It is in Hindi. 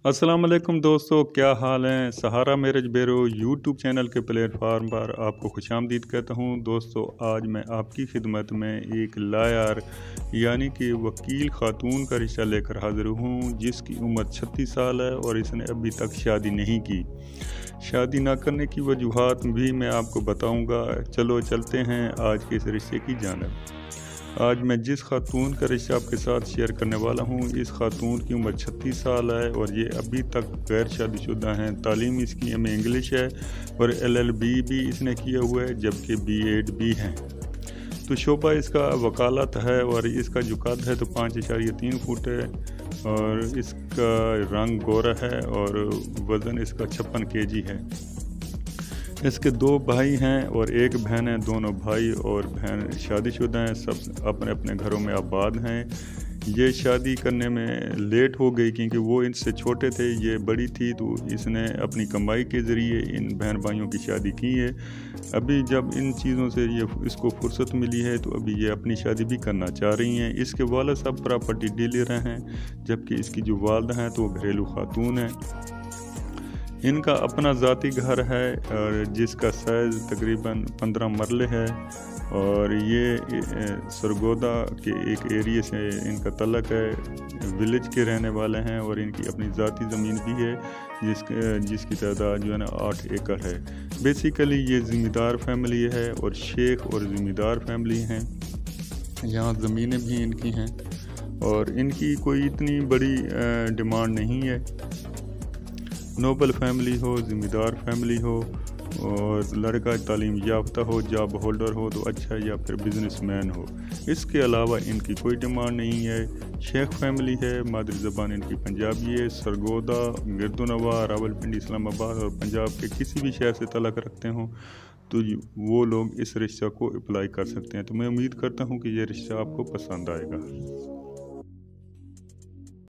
अस्सलाम वालेकुम दोस्तों, क्या हाल हैं। Sahara marriage bureau YouTube channel के प्लेटफार्म पर आपको खुशामदीद कहता हूं। दोस्तों, आज मैं आपकी खिदमत में एक लायर यानी कि वकील खातून का रिश्ता लेकर हाज़िर हूं, जिसकी उम्र 36 साल है और इसने अभी तक शादी नहीं की। शादी ना करने की वजूहात भी मैं आपको बताऊंगा। चलो चलते हैं आज के इस रिश्ते की जानिब। आज मैं जिस खातून का रिश्ता आपके साथ शेयर करने वाला हूँ, इस खातून की उम्र 36 साल है और ये अभी तक गैर शादीशुदा हैं। तालीम इसकी एम इंग्लिश है और LLB भी इसने किया हुआ है, जबकि B.Ed भी है। तो शोबा इसका वकालत है और इसका जो कद है तो 5.3 फुट है और इसका रंग गोरा है और वज़न इसका 56 kg है। इसके 2 भाई हैं और 1 बहन है। दोनों भाई और बहन शादीशुदा हैं, सब अपने अपने घरों में आबाद हैं। ये शादी करने में लेट हो गई क्योंकि वो इनसे छोटे थे, ये बड़ी थी, तो इसने अपनी कमाई के ज़रिए इन बहन भाइयों की शादी की है। अभी जब इन चीज़ों से ये इसको फुर्सत मिली है तो अभी ये अपनी शादी भी करना चाह रही हैं। इसके वालिद साहब प्रॉपर्टी डीलर हैं, जबकि इसकी जो वालदा हैं तो वो घरेलू खातून हैं। इनका अपना ज़ाती घर है और जिसका साइज़ तकरीबन 15 मरले है और ये सरगोदा के एक एरिया से इनका तल्लक है। विलेज के रहने वाले हैं और इनकी अपनी ज़ाती ज़मीन भी है जिसकी तादाद जो है ना 8 एकड़ है। बेसिकली ये ज़मींदार फैमिली है और शेख और ज़मींदार फैमिली हैं। यहाँ ज़मीनें भी इनकी हैं और इनकी कोई इतनी बड़ी डिमांड नहीं है। नोबल फैमिली हो, ज़िम्मेदार फैमिली हो और लड़का तालीम याफ्ता हो, जॉब होल्डर हो तो अच्छा, या फिर बिजनेसमैन हो। इसके अलावा इनकी कोई डिमांड नहीं है। शेख फैमिली है, मादरी ज़बान इनकी पंजाबी है। सरगोदा, गिरदुनवा, रावलपिंडी, इस्लामाबाद और पंजाब के किसी भी शहर से तलाक रखते हों तो वो लोग इस रिश्ता को अप्लाई कर सकते हैं। तो मैं उम्मीद करता हूँ कि ये रिश्ता आपको पसंद आएगा।